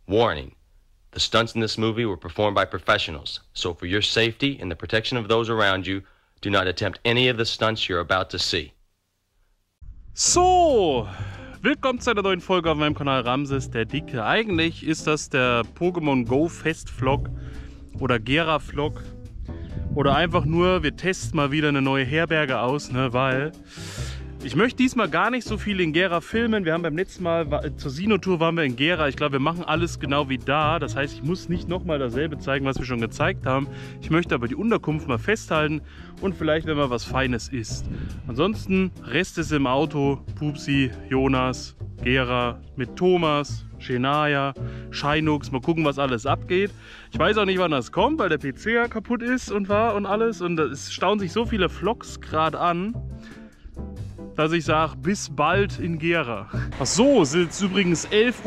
Warning. The stunts in this movie were performed by professionals, so for your safety and the protection of those around you, do not attempt any of the stunts you're about to see. So, willkommen zu einer neuen Folge auf meinem Kanal Ramses der Dicke. Eigentlich ist das der Pokémon Go Fest-Vlog oder Gera-Vlog oder einfach nur, wir testen mal wieder eine neue Herberge aus, ne, weil ich möchte diesmal gar nicht so viel in Gera filmen. Wir haben beim letzten Mal zur Sino-Tour waren wir in Gera. Ich glaube, wir machen alles genau wie da. Das heißt, ich muss nicht nochmal dasselbe zeigen, was wir schon gezeigt haben. Ich möchte aber die Unterkunft mal festhalten und vielleicht, wenn man was Feines isst. Ansonsten, Rest ist im Auto. Pupsi, Jonas, Gera mit Thomas, Shania, Shinux. Mal gucken, was alles abgeht. Ich weiß auch nicht, wann das kommt, weil der PC ja kaputt ist und war und alles. Und es staunen sich so viele Vlogs gerade an, dass ich sage, bis bald in Gera. Ach so, es ist jetzt übrigens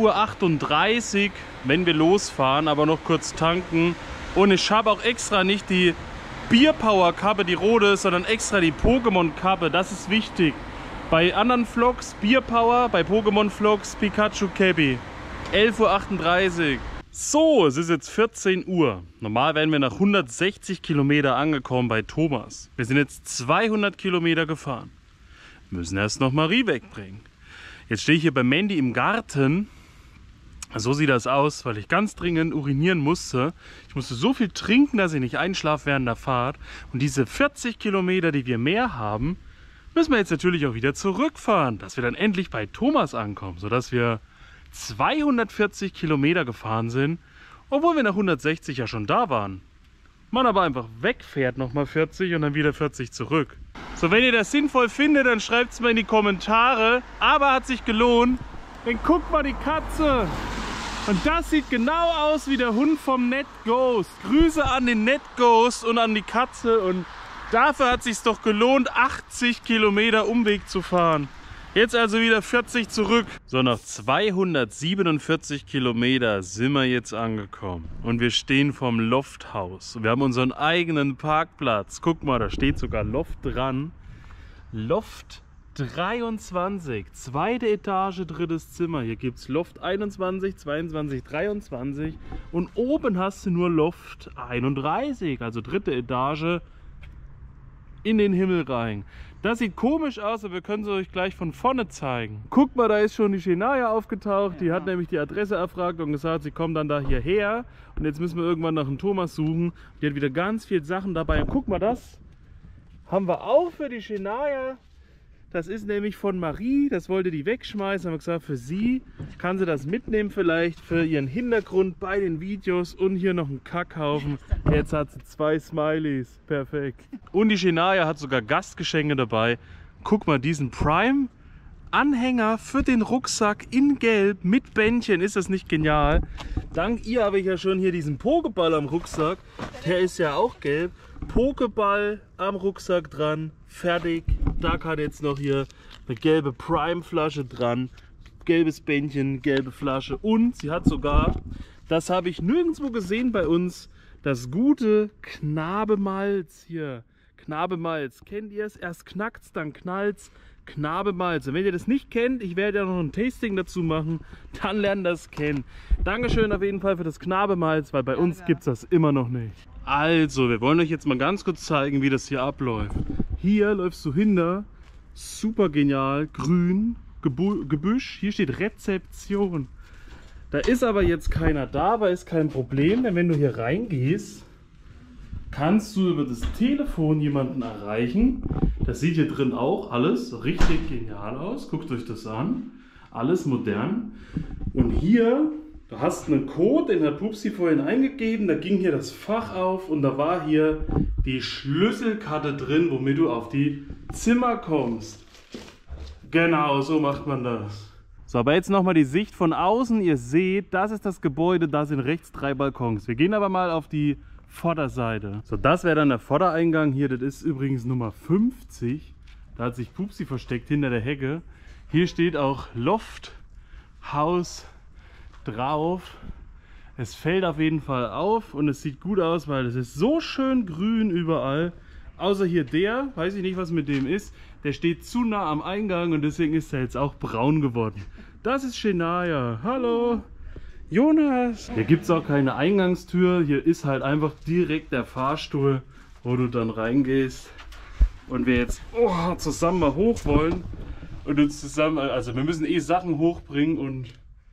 11:38 Uhr, wenn wir losfahren, aber noch kurz tanken. Und ich habe auch extra nicht die Bierpower-Kappe, die rote, sondern extra die Pokémon-Kappe. Das ist wichtig. Bei anderen Vlogs Bierpower, bei Pokémon-Vlogs Pikachu Cappy. 11:38 Uhr. So, es ist jetzt 14 Uhr. Normal wären wir nach 160 Kilometer angekommen bei Thomas. Wir sind jetzt 200 Kilometer gefahren. Müssen erst noch Marie wegbringen. Jetzt stehe ich hier bei Mandy im Garten. So sieht das aus, weil ich ganz dringend urinieren musste. Ich musste so viel trinken, dass ich nicht einschlafe während der Fahrt. Und diese 40 Kilometer, die wir mehr haben, müssen wir jetzt natürlich auch wieder zurückfahren, dass wir dann endlich bei Thomas ankommen, sodass wir 240 Kilometer gefahren sind, obwohl wir nach 160 ja schon da waren. Man aber einfach wegfährt nochmal 40 und dann wieder 40 zurück. So, wenn ihr das sinnvoll findet, dann schreibt es mal in die Kommentare. Aber hat sich gelohnt. Denn guckt mal die Katze. Und das sieht genau aus wie der Hund vom NetGhost. Grüße an den NetGhost und an die Katze. Und dafür hat es sich doch gelohnt, 80 Kilometer Umweg zu fahren. Jetzt also wieder 40 zurück. So, nach 247 Kilometer sind wir jetzt angekommen. Und wir stehen vorm Lofthaus. Wir haben unseren eigenen Parkplatz. Guck mal, da steht sogar Loft dran. Loft 23. Zweite Etage, drittes Zimmer. Hier gibt es Loft 21, 22, 23. Und oben hast du nur Loft 31. Also dritte Etage in den Himmel rein. Das sieht komisch aus, aber wir können es euch gleich von vorne zeigen. Guckt mal, da ist schon die Shania aufgetaucht. Die hat nämlich die Adresse erfragt und gesagt, sie kommen dann da hierher. Und jetzt müssen wir irgendwann nach einem Thomas suchen. Die hat wieder ganz viele Sachen dabei. Und guck mal, das haben wir auch für die Shania. Das ist nämlich von Marie. Das wollte die wegschmeißen. Haben wir gesagt, für sie kann sie das mitnehmen vielleicht für ihren Hintergrund bei den Videos. Und hier noch einen Kackhaufen. Jetzt hat sie 2 Smileys. Perfekt. Und die Shania hat sogar Gastgeschenke dabei. Guck mal, diesen Prime-Anhänger für den Rucksack in Gelb mit Bändchen. Ist das nicht genial? Dank ihr habe ich ja schon hier diesen Pokéball am Rucksack. Der ist ja auch gelb. Pokéball am Rucksack dran. Fertig. Da kann jetzt noch hier eine gelbe Prime-Flasche dran. Gelbes Bändchen, gelbe Flasche. Und sie hat sogar, das habe ich nirgendwo gesehen bei uns, das gute Knabemalz hier. Knabemalz, kennt ihr es? Erst knackt's, dann knallt's. Knabemalz. Und wenn ihr das nicht kennt, ich werde ja noch ein Tasting dazu machen, dann lernt das kennen. Dankeschön auf jeden Fall für das Knabemalz, weil bei uns gibt es das immer noch nicht. Also, wir wollen euch jetzt mal ganz kurz zeigen, wie das hier abläuft. Hier läufst du hinter, super genial, grün, Gebüsch, hier steht Rezeption. Da ist aber jetzt keiner da, aber ist kein Problem, denn wenn du hier reingehst, kannst du über das Telefon jemanden erreichen. Das sieht hier drin auch alles richtig genial aus. Guckt euch das an. Alles modern. Und hier, du hast einen Code, den hat Pupsi vorhin eingegeben. Da ging hier das Fach auf und da war hier die Schlüsselkarte drin, womit du auf die Zimmer kommst. Genau, so macht man das. So, aber jetzt nochmal die Sicht von außen. Ihr seht, das ist das Gebäude, da sind rechts 3 Balkons. Wir gehen aber mal auf die Vorderseite. So, das wäre dann der Vordereingang hier. Das ist übrigens Nummer 50. Da hat sich Pupsi versteckt hinter der Hecke. Hier steht auch Lofthaus drauf. Es fällt auf jeden Fall auf und es sieht gut aus, weil es ist so schön grün überall. Außer hier der, weiß ich nicht, was mit dem ist. Der steht zu nah am Eingang und deswegen ist er jetzt auch braun geworden. Das ist Shania. Hallo. Jonas! Hier gibt es auch keine Eingangstür. Hier ist halt einfach direkt der Fahrstuhl, wo du dann reingehst. Und wir jetzt zusammen mal hoch wollen. Und uns zusammen, also wir müssen Sachen hochbringen und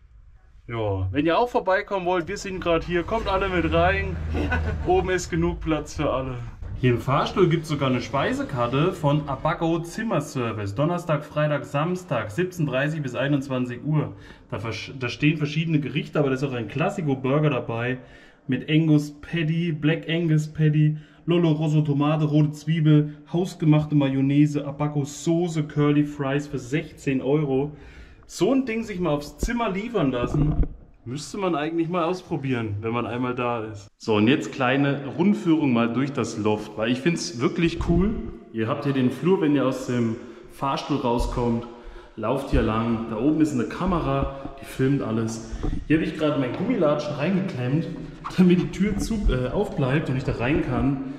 ja, wenn ihr auch vorbeikommen wollt, wir sind gerade hier, kommt alle mit rein. Oben ist genug Platz für alle. Hier im Fahrstuhl gibt es sogar eine Speisekarte von Abaco Zimmerservice. Donnerstag, Freitag, Samstag, 17:30 bis 21 Uhr. Da stehen verschiedene Gerichte, aber da ist auch ein Classico-Burger dabei. Mit Angus Patty, Black Angus Patty, Lolo Rosso Tomate, rote Zwiebel, hausgemachte Mayonnaise, Abaco Soße, Curly Fries für 16 Euro. So ein Ding sich mal aufs Zimmer liefern lassen, müsste man eigentlich mal ausprobieren, wenn man einmal da ist. So, und jetzt kleine Rundführung mal durch das Loft, weil ich finde es wirklich cool. Ihr habt hier den Flur, wenn ihr aus dem Fahrstuhl rauskommt, lauft hier lang. Da oben ist eine Kamera, die filmt alles. Hier habe ich gerade mein Gummilatschen reingeklemmt, damit die Tür aufbleibt und ich da rein kann.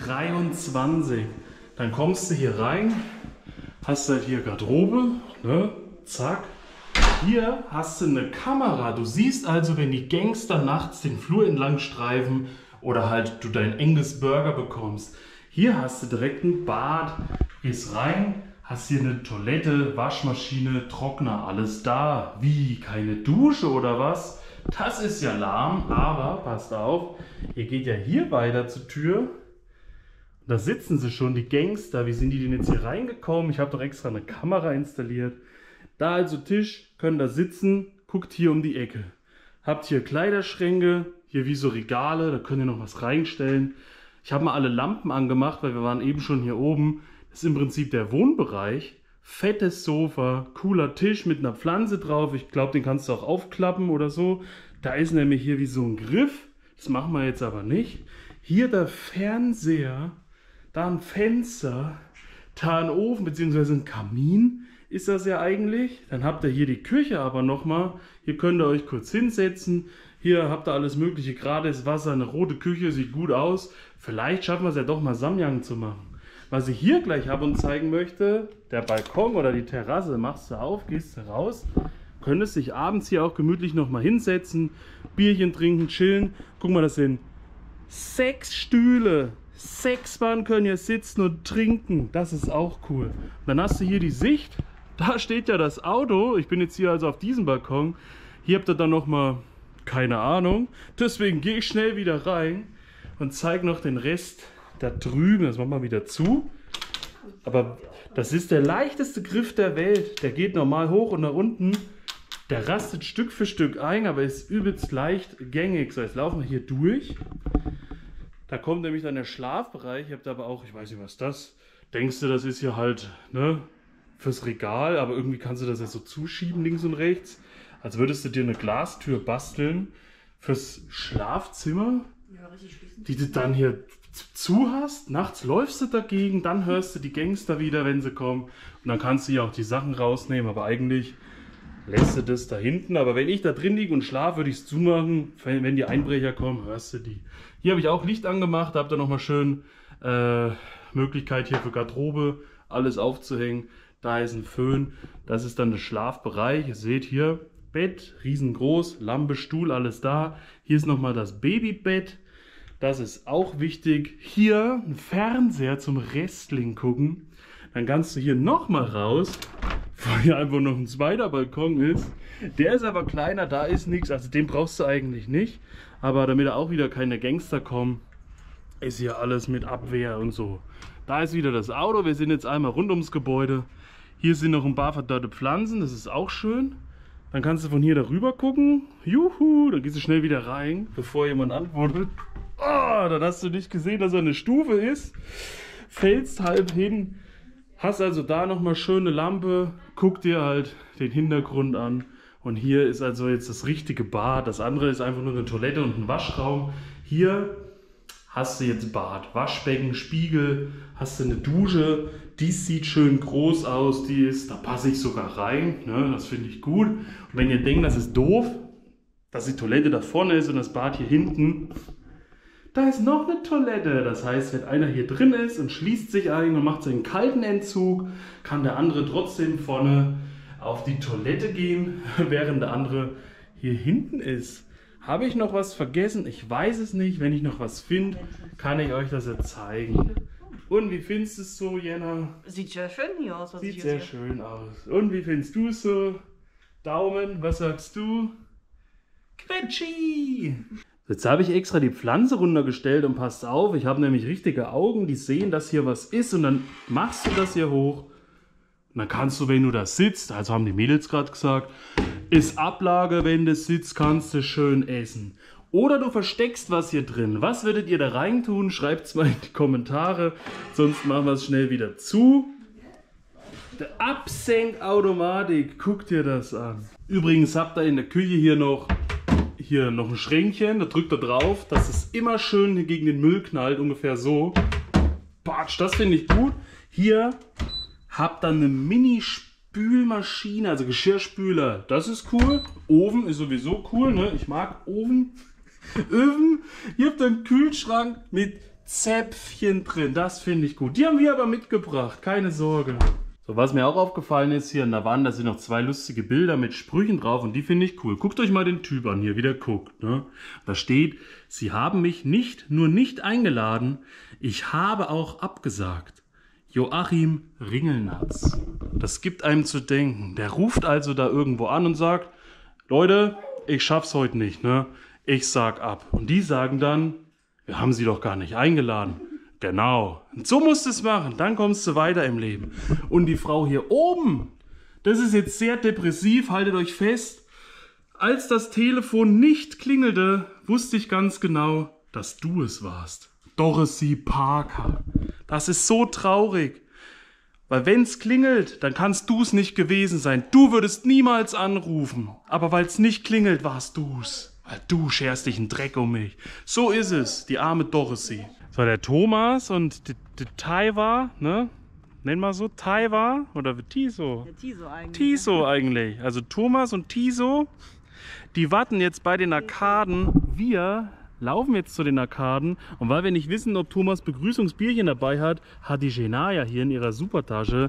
23. Dann kommst du hier rein, hast halt hier Garderobe, ne? Zack. Hier hast du eine Kamera. Du siehst also, wenn die Gangster nachts den Flur entlang streifen oder halt du deinen Angus Burger bekommst. Hier hast du direkt ein Bad, gehst rein, hast hier eine Toilette, Waschmaschine, Trockner, alles da. Wie, keine Dusche oder was? Das ist ja lahm, aber passt auf, ihr geht ja hier weiter zur Tür. Da sitzen sie schon, die Gangster. Wie sind die denn jetzt hier reingekommen? Ich habe doch extra eine Kamera installiert. Da also Tisch, können da sitzen, guckt hier um die Ecke. Habt hier Kleiderschränke, hier wie so Regale, da könnt ihr noch was reinstellen. Ich habe mal alle Lampen angemacht, weil wir waren eben schon hier oben. Das ist im Prinzip der Wohnbereich. Fettes Sofa, cooler Tisch mit einer Pflanze drauf. Ich glaube, den kannst du auch aufklappen oder so. Da ist nämlich hier wie so ein Griff. Das machen wir jetzt aber nicht. Hier der Fernseher, da ein Fenster, da ein Ofen bzw. ein Kamin. Ist das ja eigentlich. Dann habt ihr hier die Küche aber nochmal. Hier könnt ihr euch kurz hinsetzen. Hier habt ihr alles mögliche, gratis Wasser, eine rote Küche, sieht gut aus. Vielleicht schaffen wir es ja doch mal Samyang zu machen. Was ich hier gleich habe und zeigen möchte, der Balkon oder die Terrasse, machst du auf, gehst du raus. Könntest dich abends hier auch gemütlich nochmal hinsetzen, Bierchen trinken, chillen. Guck mal, das sind 6 Stühle. 6 Mann können hier sitzen und trinken. Das ist auch cool. Dann hast du hier die Sicht. Da steht ja das Auto. Ich bin jetzt hier also auf diesem Balkon. Hier habt ihr dann nochmal, keine Ahnung. Deswegen gehe ich schnell wieder rein und zeige noch den Rest da drüben. Das machen wir wieder zu. Aber das ist der leichteste Griff der Welt. Der geht normal hoch und nach unten. Der rastet Stück für Stück ein, aber ist übelst leicht gängig. So, jetzt laufen wir hier durch. Da kommt nämlich dann der Schlafbereich. Ihr habt aber auch, ich weiß nicht, was das. Denkst du, das ist hier halt, ne, fürs Regal, aber irgendwie kannst du das ja so zuschieben, links und rechts. Als würdest du dir eine Glastür basteln fürs Schlafzimmer, ja, die du dann hier zu hast. Nachts läufst du dagegen, dann hörst du die Gangster wieder, wenn sie kommen. Und dann kannst du ja auch die Sachen rausnehmen, aber eigentlich lässt du das da hinten. Aber wenn ich da drin liege und schlafe, würde ich es zumachen. Wenn die Einbrecher kommen, hörst du die. Hier habe ich auch Licht angemacht, da habt ihr nochmal schön Möglichkeit hier für Garderobe, alles aufzuhängen. Da ist ein Föhn, das ist dann der Schlafbereich. Ihr seht hier, Bett, riesengroß, Lampe, Stuhl, alles da. Hier ist nochmal das Babybett, das ist auch wichtig. Hier ein Fernseher zum Wrestling gucken. Dann kannst du hier nochmal raus, weil hier einfach noch ein zweiter Balkon ist. Der ist aber kleiner, da ist nichts, also den brauchst du eigentlich nicht. Aber damit auch wieder keine Gangster kommen, ist hier alles mit Abwehr und so. Da ist wieder das Auto, wir sind jetzt einmal rund ums Gebäude. Hier sind noch ein paar verdörrte Pflanzen, das ist auch schön. Dann kannst du von hier darüber gucken. Juhu, dann gehst du schnell wieder rein, bevor jemand antwortet. Oh, dann hast du nicht gesehen, dass er eine Stufe ist. Fällst halb hin. Hast also da nochmal schöne Lampe. Guck dir halt den Hintergrund an. Und hier ist also jetzt das richtige Bad. Das andere ist einfach nur eine Toilette und ein Waschraum. Hier hast du jetzt Bad, Waschbecken, Spiegel, hast du eine Dusche. Die sieht schön groß aus, da passe ich sogar rein, ne? Das finde ich gut. Und wenn ihr denkt, das ist doof, dass die Toilette da vorne ist und das Bad hier hinten, da ist noch eine Toilette. Das heißt, wenn einer hier drin ist und schließt sich ein und macht seinen kalten Entzug, kann der andere trotzdem vorne auf die Toilette gehen, während der andere hier hinten ist. Habe ich noch was vergessen? Ich weiß es nicht. Wenn ich noch was finde, kann ich euch das ja zeigen. Und wie findest du es so, Jenna? Sieht ja schön hier aus. Sieht sehr schön aus. Und wie findest du es so? Daumen, was sagst du? Quetschi! Jetzt habe ich extra die Pflanze runtergestellt und passt auf, ich habe nämlich richtige Augen, die sehen, dass hier was ist und dann machst du das hier hoch. Und dann kannst du, wenn du da sitzt, also haben die Mädels gerade gesagt, ist Ablage, wenn du sitzt, kannst du schön essen. Oder du versteckst was hier drin. Was würdet ihr da rein tun? Schreibt es mal in die Kommentare, sonst machen wir es schnell wieder zu. Der Absenkautomatik, guck dir das an. Übrigens habt ihr in der Küche hier noch ein Schränkchen, da drückt ihr drauf, dass es immer schön gegen den Müll knallt, ungefähr so. Batsch, das finde ich gut. Hier habt ihr eine Mini-Spülmaschine, also Geschirrspüler, das ist cool. Ofen ist sowieso cool, ne? Ich mag Ofen. Öfen. Hier habt ihr einen Kühlschrank mit Zäpfchen drin, das finde ich gut. Die haben wir aber mitgebracht, keine Sorge. So, was mir auch aufgefallen ist, hier an der Wand, da sind noch 2 lustige Bilder mit Sprüchen drauf und die finde ich cool. Guckt euch mal den Typ an, hier, wie der guckt. Ne? Da steht, Sie haben mich nur nicht eingeladen, ich habe auch abgesagt. Joachim Ringelnatz. Das gibt einem zu denken. Der ruft also da irgendwo an und sagt, Leute, ich schaff's heute nicht, ne? Ich sag ab. Und die sagen dann, wir haben Sie doch gar nicht eingeladen. Genau. Und so musst du es machen, dann kommst du weiter im Leben. Und die Frau hier oben, das ist jetzt sehr depressiv, haltet euch fest. Als das Telefon nicht klingelte, wusste ich ganz genau, dass du es warst. Dorothy Parker. Das ist so traurig. Weil wenn es klingelt, dann kannst du es nicht gewesen sein. Du würdest niemals anrufen. Aber weil es nicht klingelt, warst du's. Weil du scherst dich einen Dreck um mich. So ist es, die arme Dorothy. So, der Thomas und der Taiwa, ne? Nenn mal so, Taiwa oder Tiso? Der Tiso eigentlich. Tiso eigentlich. Also Thomas und Tiso, die warten jetzt bei den Arkaden. Wir laufen jetzt zu den Arkaden und weil wir nicht wissen, ob Thomas Begrüßungsbierchen dabei hat, hat die Shania hier in ihrer Supertasche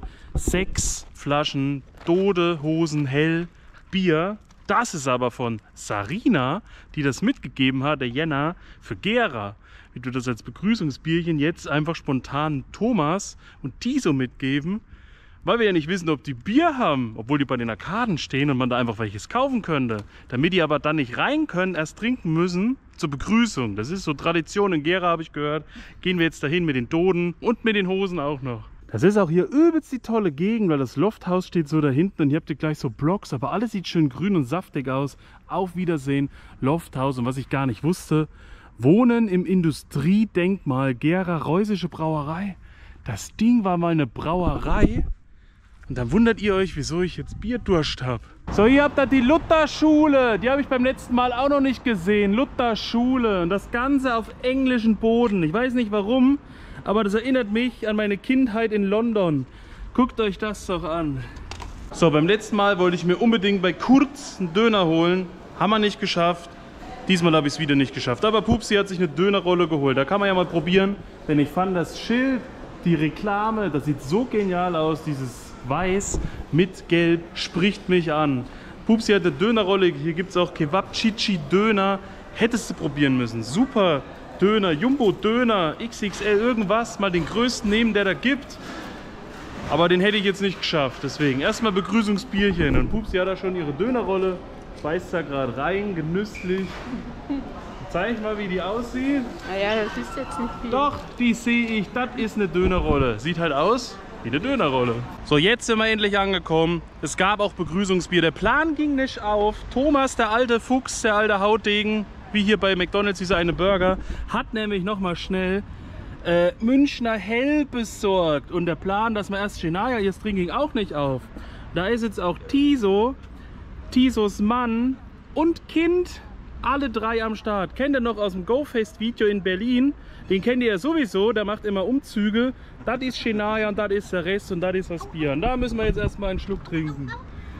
6 Flaschen Dode Hosen Hell Bier. Das ist aber von Sarina, die das mitgegeben hat, der Jenna, für Gera. Wie du das als Begrüßungsbierchen jetzt einfach spontan Thomas und Tiso mitgeben, weil wir ja nicht wissen, ob die Bier haben, obwohl die bei den Arkaden stehen und man da einfach welches kaufen könnte. Damit die aber dann nicht rein können, erst trinken müssen zur Begrüßung. Das ist so Tradition in Gera, habe ich gehört. Gehen wir jetzt dahin mit den Doden und mit den Hosen auch noch. Das ist auch hier übelst die tolle Gegend, weil das Lofthaus steht so da hinten und hier habt ihr gleich so Blocks, aber alles sieht schön grün und saftig aus. Auf Wiedersehen, Lofthaus. Und was ich gar nicht wusste, Wohnen im Industriedenkmal Gera Reußische Brauerei. Das Ding war mal eine Brauerei. Und dann wundert ihr euch, wieso ich jetzt Bierdurst habe. So, hier habt ihr die Lutherschule. Die habe ich beim letzten Mal auch noch nicht gesehen. Lutherschule. Und das Ganze auf englischen Boden. Ich weiß nicht warum, aber das erinnert mich an meine Kindheit in London. Guckt euch das doch an. So, beim letzten Mal wollte ich mir unbedingt bei Kurz einen Döner holen. Haben wir nicht geschafft. Diesmal habe ich es wieder nicht geschafft. Aber Pupsi hat sich eine Dönerrolle geholt. Da kann man ja mal probieren. Denn ich fand das Schild, die Reklame, das sieht so genial aus. Dieses Weiß mit Gelb spricht mich an. Pupsi hat eine Dönerrolle. Hier gibt es auch Kebab-Chichi Döner. Hättest du probieren müssen. Super Döner, Jumbo Döner, XXL, irgendwas. Mal den größten nehmen, der da gibt. Aber den hätte ich jetzt nicht geschafft. Deswegen erstmal Begrüßungsbierchen. Und Pupsi hat da schon ihre Dönerrolle. Beißt da gerade rein, genüsslich. Zeig mal, wie die aussieht. Naja, das ist jetzt nicht viel. Doch, die sehe ich. Das ist eine Dönerrolle. Sieht halt aus wie eine Dönerrolle. So, jetzt sind wir endlich angekommen. Es gab auch Begrüßungsbier. Der Plan ging nicht auf. Thomas, der alte Fuchs, der alte Hautdegen, wie hier bei McDonald's, dieser eine Burger, hat nämlich noch mal schnell Münchner Hell besorgt. Und der Plan, dass wir erst Shania jetzt trinken, ging auch nicht auf. Da ist jetzt auch Tiso, Tisos Mann und Kind, alle 3 am Start. Kennt ihr noch aus dem GoFest-Video in Berlin? Den kennt ihr ja sowieso, der macht immer Umzüge. Das ist Shania und das ist der Rest und das ist das Bier. Und da müssen wir jetzt erstmal einen Schluck trinken.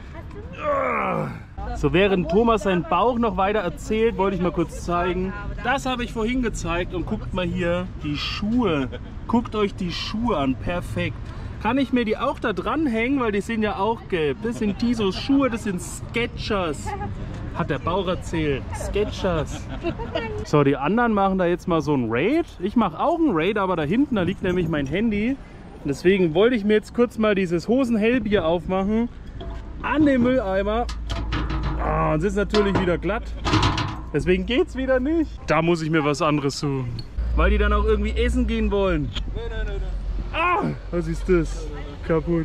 So, während Thomas seinen Bauch noch weiter erzählt, wollte ich mal kurz zeigen. Das habe ich vorhin gezeigt und guckt mal hier die Schuhe. Guckt euch die Schuhe an, perfekt. Kann ich mir die auch da dranhängen, weil die sind ja auch gelb. Das sind Tisos Schuhe, das sind Skechers. Hat der Bauer erzählt. Skechers. So, die anderen machen da jetzt mal so ein Raid. Ich mache auch ein Raid, aber da hinten, da liegt nämlich mein Handy. Und deswegen wollte ich mir jetzt kurz mal dieses Hosenhellbier aufmachen. An den Mülleimer. Ah, und es ist natürlich wieder glatt. Deswegen geht's wieder nicht. Da muss ich mir was anderes suchen. Weil die dann auch irgendwie essen gehen wollen. Ah, was ist das? Kaputt.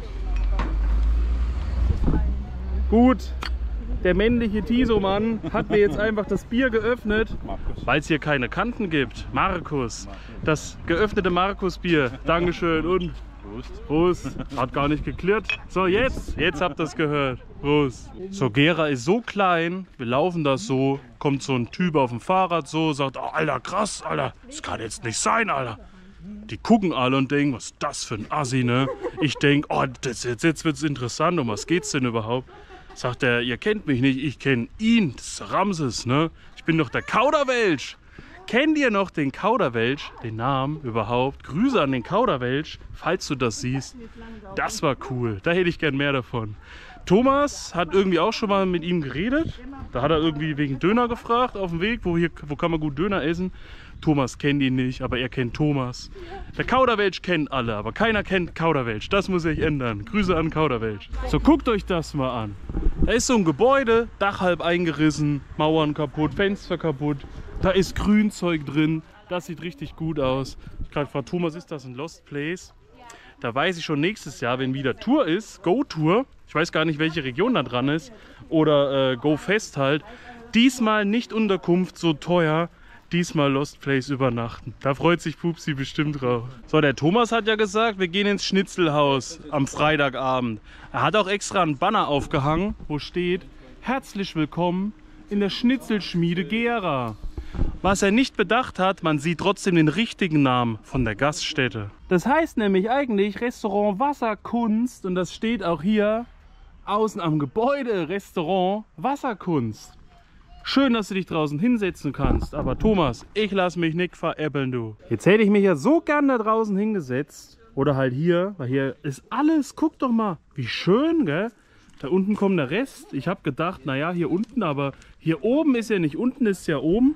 Gut. Der männliche Tiso-Mann hat mir jetzt einfach das Bier geöffnet, weil es hier keine Kanten gibt. Markus. Das geöffnete Markus-Bier. Dankeschön und Prost. Hat gar nicht geklirrt. So, jetzt habt ihr es gehört. Prost. So, Gera ist so klein, wir laufen da so, kommt so ein Typ auf dem Fahrrad so, sagt, oh, Alter, krass, Alter, das kann jetzt nicht sein, Alter. Die gucken alle und denken, was ist das für ein Assi, ne? Ich denke, oh, jetzt wird es interessant, um was geht's denn überhaupt? Sagt er, ihr kennt mich nicht, ich kenne ihn, das ist Ramses, ne? Ich bin doch der Kauderwelsch. Kennt ihr noch den Kauderwelsch, den Namen überhaupt? Grüße an den Kauderwelsch, falls du das siehst. Das war cool, da hätte ich gern mehr davon. Thomas hat irgendwie auch schon mal mit ihm geredet. Da hat er irgendwie wegen Döner gefragt auf dem Weg, wo kann man gut Döner essen. Thomas kennt ihn nicht, aber er kennt Thomas. Der Kauderwelsch kennt alle, aber keiner kennt Kauderwelsch. Das muss sich ändern. Grüße an Kauderwelsch. So, guckt euch das mal an. Da ist so ein Gebäude, Dach halb eingerissen, Mauern kaputt, Fenster kaputt. Da ist Grünzeug drin. Das sieht richtig gut aus. Ich gerade frage Thomas, ist das ein Lost Place? Da weiß ich schon nächstes Jahr, wenn wieder Tour ist, Go-Tour, ich weiß gar nicht, welche Region da dran ist, oder Go-Fest halt, diesmal nicht Unterkunft so teuer, diesmal Lost Place übernachten. Da freut sich Pupsi bestimmt drauf. So, der Thomas hat ja gesagt, wir gehen ins Schnitzelhaus am Freitagabend. Er hat auch extra einen Banner aufgehangen, wo steht, herzlich willkommen in der Schnitzelschmiede Gera. Was er nicht bedacht hat, man sieht trotzdem den richtigen Namen von der Gaststätte. Das heißt nämlich eigentlich Restaurant Wasserkunst und das steht auch hier außen am Gebäude, Restaurant Wasserkunst. Schön, dass du dich draußen hinsetzen kannst, aber Thomas, ich lass mich nicht veräppeln, du. Jetzt hätte ich mich ja so gern da draußen hingesetzt oder halt hier, weil hier ist alles, guck doch mal, wie schön, gell? Da unten kommt der Rest. Ich habe gedacht, naja, hier unten, aber hier oben ist ja nicht, unten ist ja oben.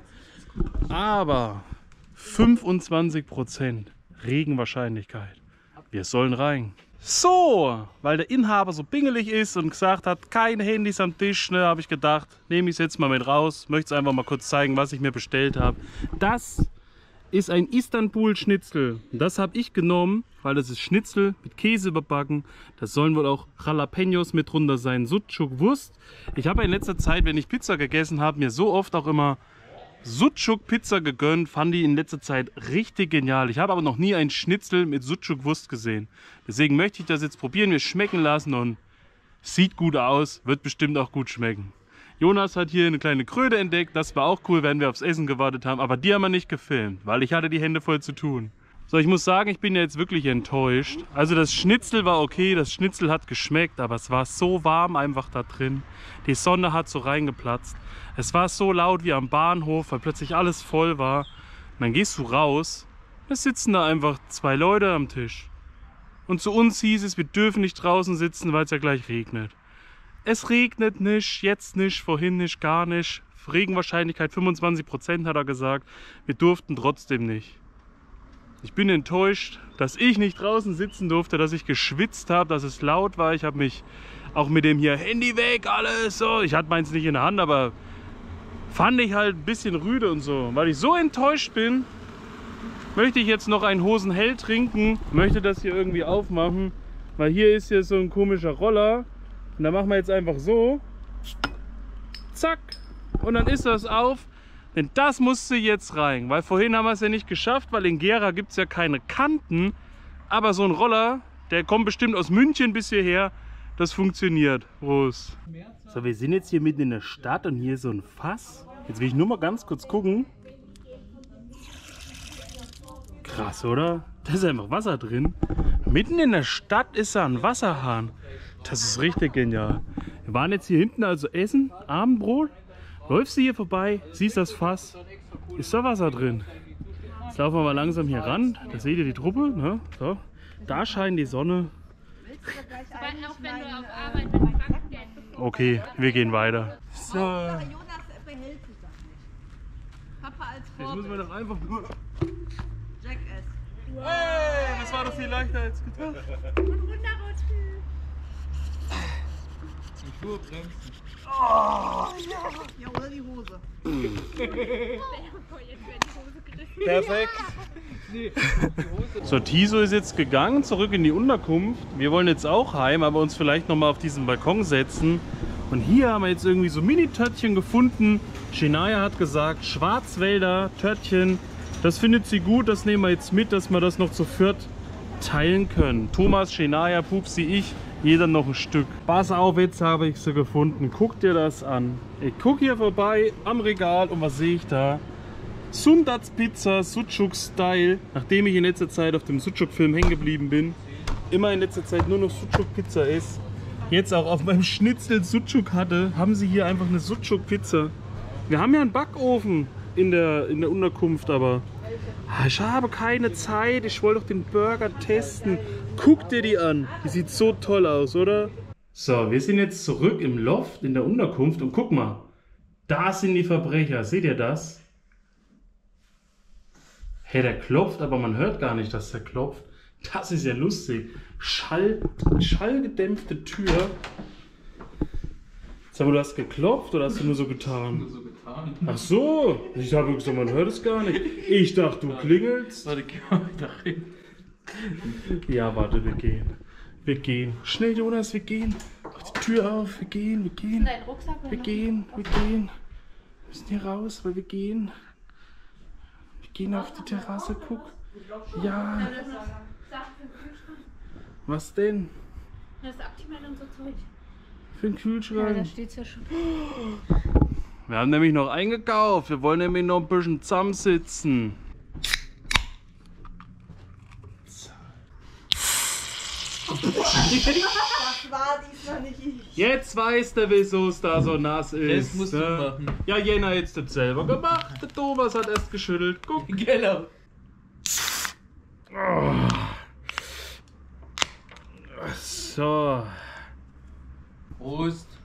Aber 25% Regenwahrscheinlichkeit. Wir sollen rein. So, weil der Inhaber so pingelig ist und gesagt hat, keine Handys am Tisch, ne, habe ich gedacht, nehme ich es jetzt mal mit raus. Möchte es einfach mal kurz zeigen, was ich mir bestellt habe. Das ist ein Istanbul-Schnitzel. Das habe ich genommen, weil das ist Schnitzel mit Käse überbacken. Das sollen wohl auch Jalapenos mit drunter sein. Sucuk-Wurst. Ich habe in letzter Zeit, wenn ich Pizza gegessen habe, mir so oft auch immer Sucuk-Pizza gegönnt. Fand die in letzter Zeit richtig genial. Ich habe aber noch nie einen Schnitzel mit Sucuk-Wurst gesehen. Deswegen möchte ich das jetzt probieren, mir schmecken lassen und sieht gut aus. Wird bestimmt auch gut schmecken. Jonas hat hier eine kleine Kröte entdeckt. Das war auch cool, wenn wir aufs Essen gewartet haben. Aber die haben wir nicht gefilmt, weil ich hatte die Hände voll zu tun. So, ich muss sagen, ich bin jetzt wirklich enttäuscht. Also das Schnitzel war okay, das Schnitzel hat geschmeckt, aber es war so warm einfach da drin. Die Sonne hat so reingeplatzt. Es war so laut wie am Bahnhof, weil plötzlich alles voll war. Und dann gehst du raus, es sitzen da einfach 2 Leute am Tisch. Und zu uns hieß es, wir dürfen nicht draußen sitzen, weil es ja gleich regnet. Es regnet nicht, jetzt nicht, vorhin nicht, gar nicht. Regenwahrscheinlichkeit 25% hat er gesagt. Wir durften trotzdem nicht. Ich bin enttäuscht, dass ich nicht draußen sitzen durfte, dass ich geschwitzt habe, dass es laut war. Ich habe mich auch mit dem hier Handy weg, alles so. Ich hatte meins nicht in der Hand, aber fand ich halt ein bisschen rüde und so. Weil ich so enttäuscht bin, möchte ich jetzt noch ein Hosenhell trinken. Möchte das hier irgendwie aufmachen, weil hier ist hier so ein komischer Roller. Und da machen wir jetzt einfach so. Zack. Und dann ist das auf. Denn das musste jetzt rein, weil vorhin haben wir es ja nicht geschafft, weil in Gera gibt es ja keine Kanten. Aber so ein Roller, der kommt bestimmt aus München bis hierher, das funktioniert. Prost. So, wir sind jetzt hier mitten in der Stadt und hier ist so ein Fass. Jetzt will ich nur mal ganz kurz gucken. Krass, oder? Da ist einfach Wasser drin. Mitten in der Stadt ist da ein Wasserhahn. Das ist richtig genial. Wir waren jetzt hier hinten also essen, Abendbrot. Läufst du hier vorbei, siehst das Fass, ist da Wasser drin. Jetzt laufen wir mal langsam hier ran, da seht ihr die Truppe, ne? So. Da scheint die Sonne, Weil auch wenn du auf Arbeit mit Krankengeld bekommst. Okay, wir gehen weiter. So. Jonas behält sich das nicht. Papa als Jetzt Vorbild. müssen wir doch einfach nur... Jackass. Hey, das war doch viel leichter als gedacht. Und runterrutschen. Ja, oder die Hose. Jetzt wäre die Hose gerissen. Perfekt. So, Tiso ist jetzt gegangen, zurück in die Unterkunft. Wir wollen jetzt auch heim, aber uns vielleicht noch mal auf diesen Balkon setzen. Und hier haben wir jetzt irgendwie so Mini-Törtchen gefunden. Shania hat gesagt, Schwarzwälder Törtchen. Das findet sie gut, das nehmen wir jetzt mit, dass wir das noch zu viert teilen können. Thomas, Shania, Pupsi, ich, jeder noch ein Stück. Pass auf, jetzt habe ich sie gefunden. Guck dir das an. Ich gucke hier vorbei am Regal und was sehe ich da? Sundats Pizza, Sucuk-Style. Nachdem ich in letzter Zeit auf dem Sucuk-Film hängen geblieben bin, immer in letzter Zeit nur noch Sucuk-Pizza ist, jetzt auch auf meinem Schnitzel Sucuk hatte, haben sie hier einfach eine Sucuk-Pizza. Wir haben ja einen Backofen in der Unterkunft, aber ich habe keine Zeit. Ich wollte doch den Burger testen. Guck dir die an. Die sieht so toll aus, oder? So, wir sind jetzt zurück im Loft in der Unterkunft und guck mal. Da sind die Verbrecher. Seht ihr das? Hey, der klopft, aber man hört gar nicht, dass der klopft. Das ist ja lustig. Schallgedämpfte Tür. Sag mal, du hast geklopft oder hast du nur so getan? Nur so getan. Ach so, ich habe gesagt, man hört es gar nicht. Ich dachte, du klingelst. Warte, geh mal wieder rein. Ja, warte, wir gehen. Wir gehen. Schnell, Jonas, wir gehen. Mach die Tür auf, wir gehen, wir gehen. Dein Rucksack Wir gehen, wir gehen. Wir müssen hier raus, weil wir gehen. Wir gehen auf die Terrasse, guck. Ja, was denn? Das ist optimal und so Zeug. Für einen Kühlschrank. Da steht's ja schon. Wir haben nämlich noch eingekauft. Wir wollen nämlich noch ein bisschen zusammensitzen. Das war diesmal nicht ich. Jetzt weiß der, wieso es da so nass ist. Das musst du ne? machen. Ja, Jena hat es selber gemacht. Der Thomas hat erst geschüttelt. Guck. Genau. So. Prost.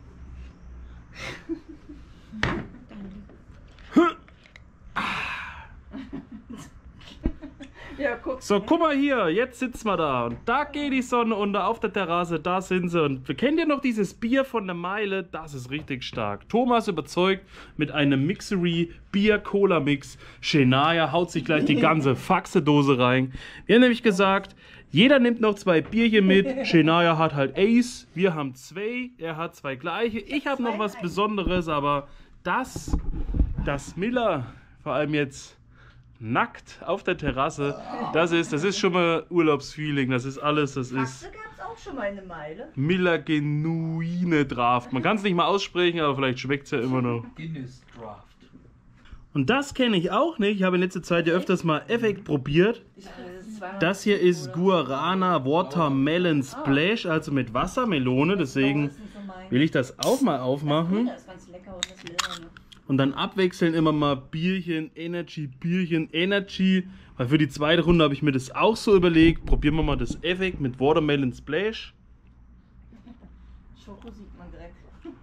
Ja, guck. So, guck mal hier, jetzt sitzen wir da und da geht die Sonne unter auf der Terrasse, da sind sie und kennt ihr noch dieses Bier von der Meile? Das ist richtig stark. Thomas überzeugt mit einem Mixery Bier-Cola-Mix. Shania haut sich gleich die ganze Faxedose rein. Wir haben nämlich gesagt, jeder nimmt noch 2 Bierchen mit. Shania hat halt Ace, wir haben 2, er hat 2 gleiche. Ich habe noch was Besonderes, aber das Miller, vor allem jetzt nackt auf der Terrasse, das ist schon mal Urlaubsfeeling, das ist alles, das ist Faxe gab's auch schon mal eine Meile. Miller Genuine Draft. Man kann es nicht mal aussprechen, aber vielleicht schmeckt es ja immer noch. Guinness Draft. Und das kenne ich auch nicht, ich habe in letzter Zeit ja öfters mal Effekt probiert. Das hier ist Guarana Watermelon Splash, also mit Wassermelone, deswegen will ich das auch mal aufmachen. Das ist ganz lecker und das Leder, ne? Und dann abwechseln immer mal Bierchen, Energy, Weil für die zweite Runde habe ich mir das auch so überlegt. Probieren wir mal das Effekt mit Watermelon Splash. Schoko sieht man direkt.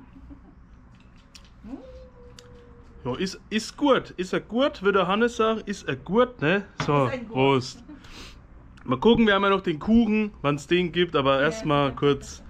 Ja, ist gut. Ist er gut, würde Hannes sagen. Ist er gut, ne? So, Ist ein Gut. Prost. Mal gucken, wir haben ja noch den Kuchen, wann es den gibt, aber erstmal kurz.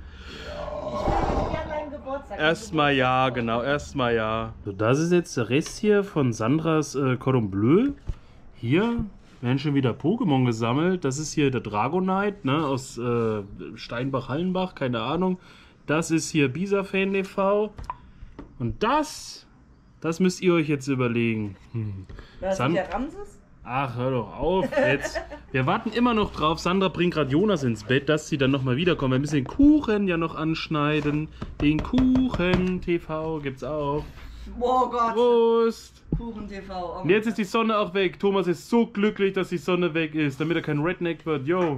Erstmal ja, genau, erstmal ja. So, das ist jetzt der Rest hier von Sandras Cordon Bleu. Hier werden schon wieder Pokémon gesammelt. Das ist hier der Dragonite, ne, aus Steinbach-Hallenbach, keine Ahnung. Das ist hier Bisafan e.V. Und das müsst ihr euch jetzt überlegen. Das ist der Ramses? Ach, hör doch auf jetzt. Wir warten immer noch drauf. Sandra bringt gerade Jonas ins Bett, dass sie dann nochmal wiederkommen. Wir müssen den Kuchen ja noch anschneiden. Den Kuchen TV gibt's auch. Oh Gott. Prost. Kuchen TV. Und jetzt ist die Sonne auch weg. Thomas ist so glücklich, dass die Sonne weg ist, damit er kein Redneck wird. Yo.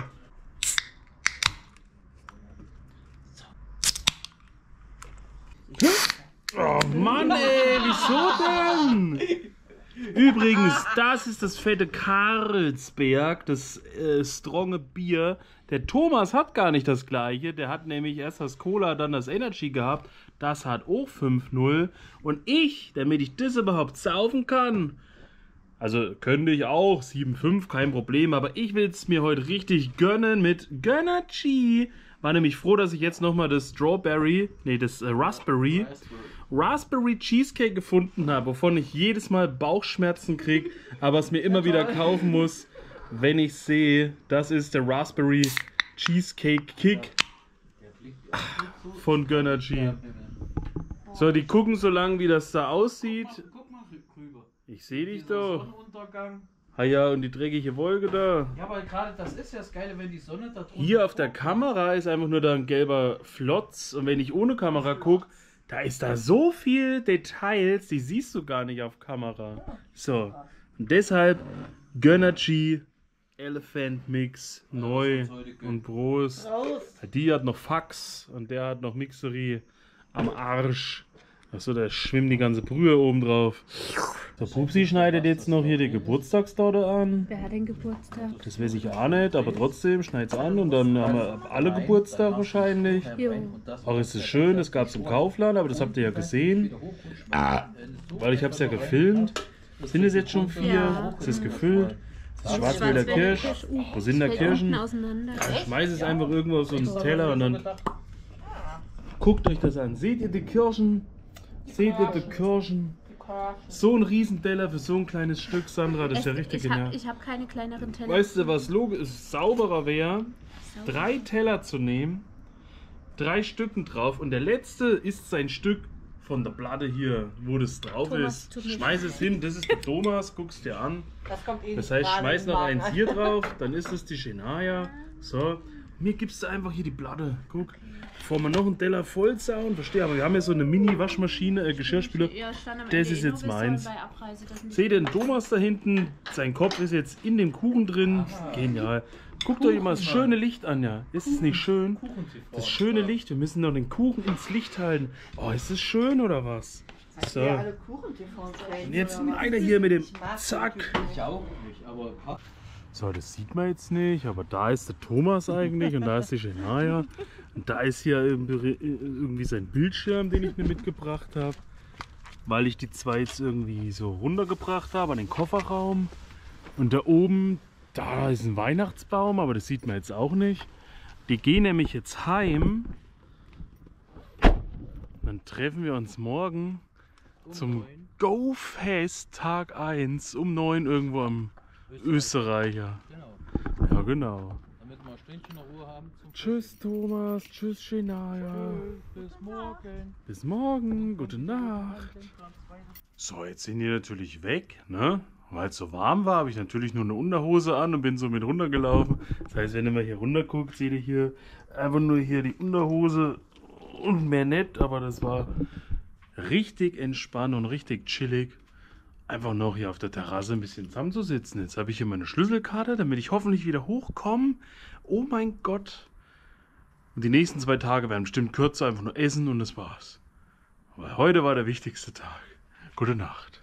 Oh Mann, ey, wieso denn? Übrigens, das ist das fette Carlsberg, das stronge Bier. Der Thomas hat gar nicht das gleiche. Der hat nämlich erst das Cola, dann das Energy gehabt. Das hat auch 5,0. Und ich, damit ich das überhaupt saufen kann, also könnte ich auch 7,5, kein Problem. Aber ich will es mir heute richtig gönnen mit Gönnergy. War nämlich froh, dass ich jetzt nochmal das Raspberry Cheesecake gefunden habe, wovon ich jedes Mal Bauchschmerzen kriege, aber es mir immer wieder kaufen muss, wenn ich sehe, das ist der Raspberry Cheesecake Kick von Gönnergy. So, die gucken so lang, wie das da aussieht. Guck mal rüber. Ich sehe dich doch. Sonnenuntergang. Ah ja, und die dreckige Wolke da. Ja, aber gerade das ist ja das Geile, wenn die Sonne da drunter Hier auf der vorkommt. Kamera ist einfach nur da ein gelber Flotz. Und wenn ich ohne Kamera gucke, da ist da so viel Details, die siehst du gar nicht auf Kamera. So, und deshalb Gönnergy Elephant Mix neu und Prost. Die hat noch Fax und der hat noch Mixery am Arsch. Achso, da schwimmt die ganze Brühe oben drauf. So, Pupsi schneidet jetzt noch hier die Geburtstagstorte an. Wer hat den Geburtstag? Das weiß ich auch nicht, aber trotzdem schneid's an und dann haben wir alle Geburtstag wahrscheinlich. Jo. Auch ist es schön, das gab es im Kaufland, aber das habt ihr ja gesehen. Weil ich habe es ja gefilmt. Sind es jetzt schon 4? Ja. Ist es gefüllt? Das ist Schwarzwälder Kirsch. Wo sind da Kirschen? Auseinander. Ich schmeiß es einfach irgendwo auf so einen Teller und dann guckt euch das an. Seht ihr die Kirschen? Seht ihr die Kirschen? So ein Riesenteller für so ein kleines Stück, Sandra, das ist ja richtig genial. Ich habe keine kleineren Teller. Weißt du, was logisch sauberer wäre? 3 Teller zu nehmen, 3 Stücken drauf und der letzte isst sein Stück von der Platte hier, wo das drauf Thomas, ist. tut mir Schmeiß es hin, das ist der Thomas, guck's dir an. Das kommt eh Das nicht heißt, gerade schmeiß in noch den eins Magen. hier drauf, dann ist es die Shenaya. So, mir gibst du einfach hier die Platte, guck. Bevor wir noch einen Teller voll sauen, verstehe, aber wir haben ja so eine Mini-Waschmaschine, Geschirrspüler. Ja, stand am Das Ende ist eh jetzt nur, wir meins. sollen bei Abreise das nicht- Seht ihr den Thomas da hinten? Sein Kopf ist jetzt in dem Kuchen drin. Genial. Guckt euch mal das schöne Licht an, ja. Ist es nicht schön? Das schöne Licht. Wir müssen noch den Kuchen ins Licht halten. Oh, ist das schön oder was? So. Ja, alle Kuchen-TVs Und jetzt einer hier mit dem Zack. Ich auch nicht, aber So, das sieht man jetzt nicht, aber da ist der Thomas eigentlich und da ist die Shenaya. Und da ist hier irgendwie sein Bildschirm, den ich mir mitgebracht habe. Weil ich die zwei jetzt irgendwie so runtergebracht habe an den Kofferraum. Und da oben, da ist ein Weihnachtsbaum, aber das sieht man jetzt auch nicht. Die gehen nämlich jetzt heim. Dann treffen wir uns morgen zum Go-Fest Tag 1 um 9 irgendwo am Österreicher. genau. Ja, genau. Damit wir ein Stündchen noch Ruhe haben zum Tschüss Thomas, tschüss Shenaya. Bis morgen. Bis morgen, gute Nacht. So, jetzt sind die natürlich weg, ne? Weil es so warm war, habe ich natürlich nur eine Unterhose an und bin so mit runtergelaufen. Das heißt, wenn ihr mal hier runter guckt, seht ihr hier einfach nur hier die Unterhose und mehr nicht, aber das war richtig entspannt und richtig chillig. Einfach noch hier auf der Terrasse ein bisschen zusammenzusitzen. Jetzt habe ich hier meine Schlüsselkarte, damit ich hoffentlich wieder hochkomme. Oh mein Gott. Und die nächsten 2 Tage werden bestimmt kürzer, einfach nur essen und das war's. Aber heute war der wichtigste Tag. Gute Nacht.